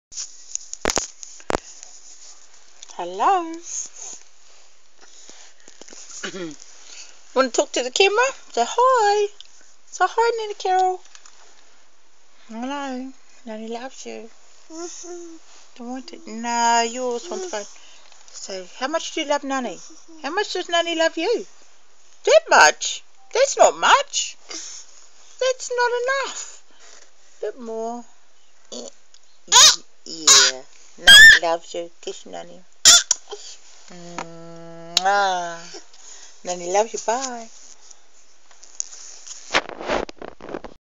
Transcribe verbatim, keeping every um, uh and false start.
Hello. Want to talk to the camera? Say hi. Say hi, Nunny Carol. Hello. Nunny loves you. Don't want it? No, you always want to phone. So, how much do you love Nunny? How much does Nunny love you? That much? That's not much. That's not enough. A bit more. Yeah. Nunny loves you. Kiss Nunny. Mm, ah. Nunny loves you. Bye.